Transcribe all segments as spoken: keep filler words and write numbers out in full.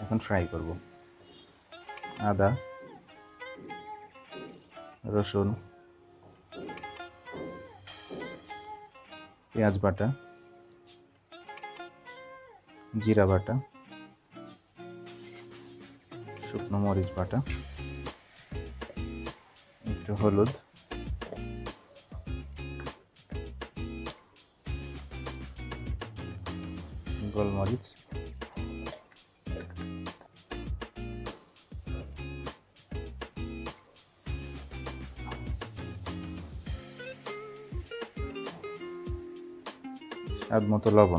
এখন ফ্রাই করব। আদা, রসুন, পেঁয়াজ বাটা, জিরা বাটা, শুকনো মরিচ বাটা, একটু হলুদ, গোলমরিচ, স্বাদ মতো লবণ,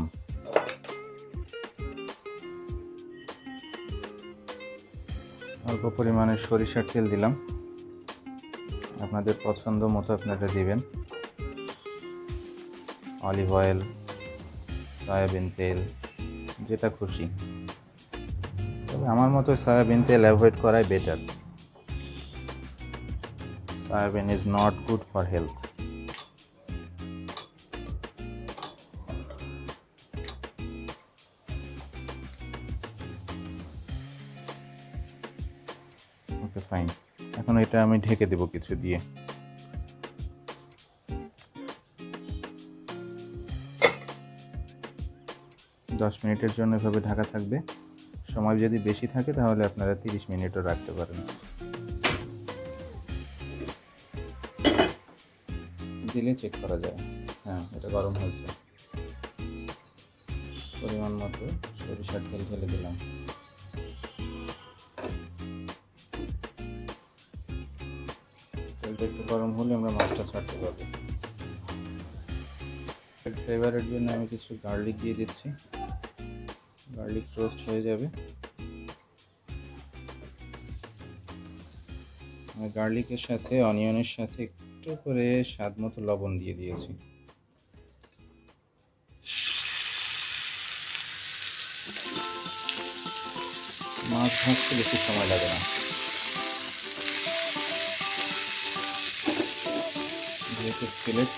অল্প পরিমাণে সরিষার তেল দিলাম, আপনাদের পছন্দ মতো আপনারা দিবেন। অলিভ অয়েল, সয়াবিন তেল, যেটা খুশি, তবে আমার মতো সয়াবিন তেল অ্যাভয়েড করাই better. Soybean is not good for health. Okay fine, এখন এটা আমি ঢেকে দেব কিছু দিয়ে। দশ মিনিটের জন্য এভাবে ঢাকা থাকবে। সময় যদি বেশি থাকে তাহলে আপনারা তিরিশ মিনিটও রাখতে পারেন। দিলে চেক করা যায়। হ্যাঁ, এটা গরম হয়েছে। পরিমাণ মতো সরিষার তেল ঢেলে দিলাম। তেলটা একটু গরম হলে আমরা মাছটা ছাড়তে পারবো। ফ্লেভারের জন্য আমি কিছু গার্লিক দিয়ে দিচ্ছি। গার্লিক রোস্ট হয়ে যাবে। আমি গার্লিকের সাথে অনিয়নের সাথে একটু করে স্বাদ মতো লবণ দিয়ে দিয়েছি। মাছ ভাজতে বেশি সময় লাগে না, যেহেতু ফিলেট।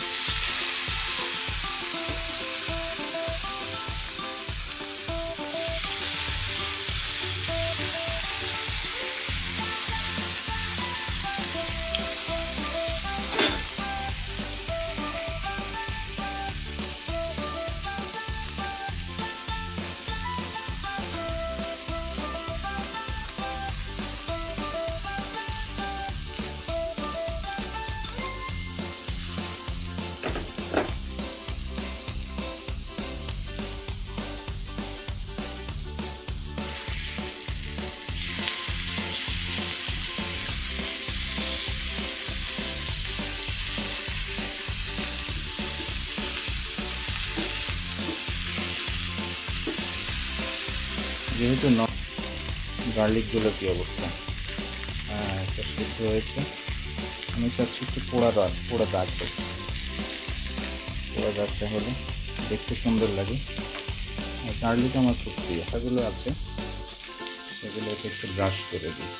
যেহেতু ন গার্লিকগুলো কী অবস্থা? হ্যাঁ, এটা সিদ্ধ হয়েছে। আমি চাচ্ছি একটু পোড়া দাগ, পোড়া দাগ করতে। পোড়া দাগটা হলে দেখতে সুন্দর লাগে। আর গার্লিক আমার খুব প্রিয়। এগুলো আছে, সেগুলো একটু ব্রাশ করে দিই,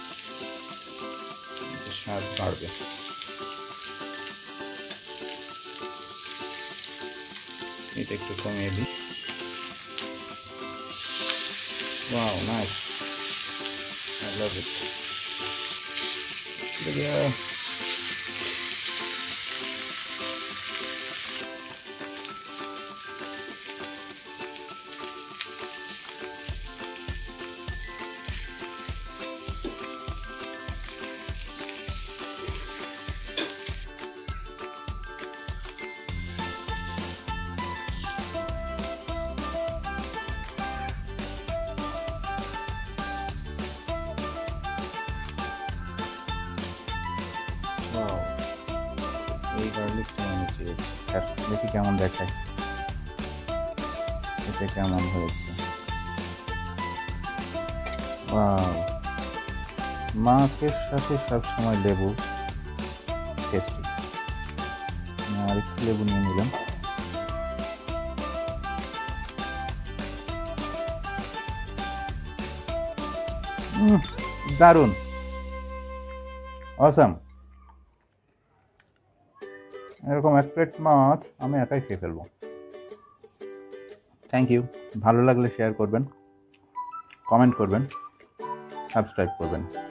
স্বাদ বাড়বে। এটা একটু কমিয়ে দিই। Wow, nice. I love it. Yeah. Wow. এই গার্লিকটা আমি চেয়েছি। দেখি কেমন দেখায়, এটা কেমন হয়েছে। ওয়াও, মাছের সাথে সবসময় লেবু টেস্টি। আর একটু লেবু নিয়ে নিলাম। দারুণ, অসাম। এরকম এক প্লেট মাছ আমি একাই খেয়ে ফেলবো। Thank you. ভালো লাগলে শেয়ার করবেন, কমেন্ট করবেন, সাবস্ক্রাইব করবেন।